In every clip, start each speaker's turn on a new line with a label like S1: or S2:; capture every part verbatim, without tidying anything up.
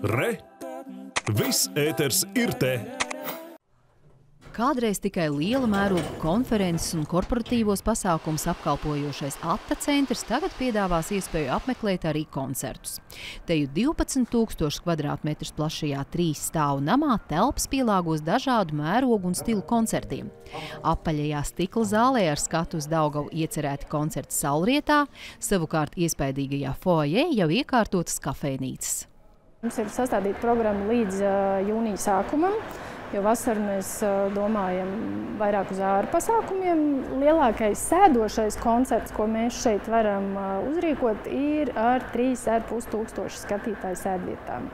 S1: Re! Viss ēters ir te!
S2: Kādreiz tikai liela mēroga konferences un korporatīvos pasākums apkalpojošais Atta centrs tagad piedāvās iespēju apmeklēt arī koncertus. Te jau divpadsmit tūkstoši kvadrātmetrus plašajā trīs stāvu namā telpas pielāgos dažādu mērogu un stilu koncertiem. Apaļajā stikla zālē ar skatu uz Daugavu iecerēti koncerti Saulrietā, savukārt iespaidīgajā foajē jau iekārtotas kafejnīcas.
S3: Mums ir sastādīta programma līdz jūnija sākumam, jo vasar mēs domājam vairāk uz ārpasākumiem. Lielākais sēdošais koncerts, ko mēs šeit varam uzrīkot, ir ar trīs ar pus tūkstošu skatītāju sēdvietām.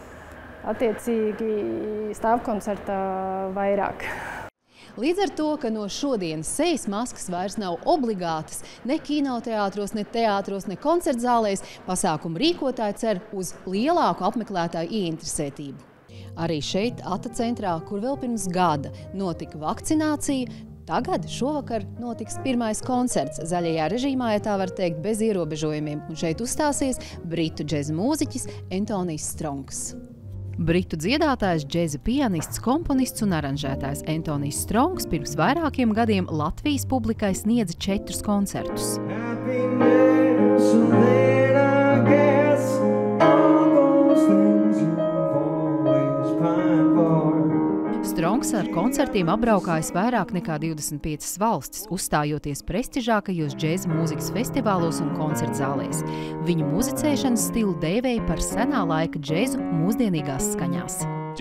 S3: Attiecīgi stāvkoncertā vairāk.
S2: Līdz ar to, ka no šodienas sejas maskas vairs nav obligātas ne kinoteātros, ne teātros, ne koncertzālēs, pasākumu rīkotāji cer uz lielāku apmeklētāju ieinteresētību. Arī šeit, Atta centrā, kur vēl pirms gada notika vakcinācija, tagad šovakar notiks pirmais koncerts zaļajā režīmā, ja tā var teikt, bez ierobežojumiem. Un šeit uzstāsies britu džeza mūziķis Antonijs Strongs. Britu dziedātājs, džeza pianists, komponists un aranžētājs Antonijs Strongs pirms vairākiem gadiem Latvijas publikai sniedza četrus koncertus. Strongs ar koncertiem apbraukājis vairāk nekā divdesmit piecas valstis, uzstājoties prestižākajos džēza mūzikas festivālos un koncertzālēs. Viņa muzicēšanas stilu dēvēja par senā laika džēzu mūsdienīgās skaņās.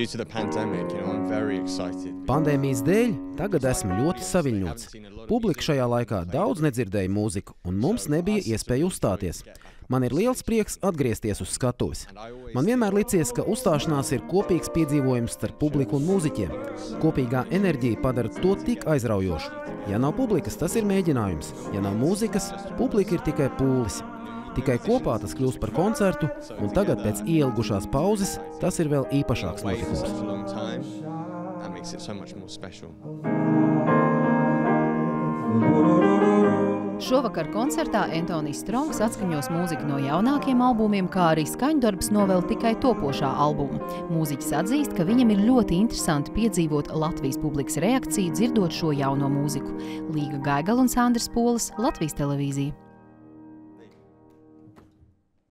S4: Pandēmijas dēļ tagad esmu ļoti saviļņots. Publika šajā laikā daudz nedzirdēja mūziku, un mums nebija iespēja uzstāties. Man ir liels prieks atgriezties uz skatuves. Man vienmēr licies, ka uzstāšanās ir kopīgs piedzīvojums starp publiku un mūziķiem. Kopīgā enerģija padara to tik aizraujošu. Ja nav publikas, tas ir mēģinājums. Ja nav mūzikas, publika ir tikai pūlis. Tikai kopā tas kļūst par koncertu, un tagad pēc ielgušās pauzes tas ir vēl īpašāks notikums.
S2: Šovakar koncertā Antonijs Strongs atskaņos mūziku no jaunākiem albumiem, kā arī skaņdarbs no vēl tikai topošā albuma. Mūziķis atzīst, ka viņam ir ļoti interesanti piedzīvot Latvijas publikas reakciju, dzirdot šo jauno mūziku. Līga Gaigala un Sandrs Polis, Latvijas televīzija.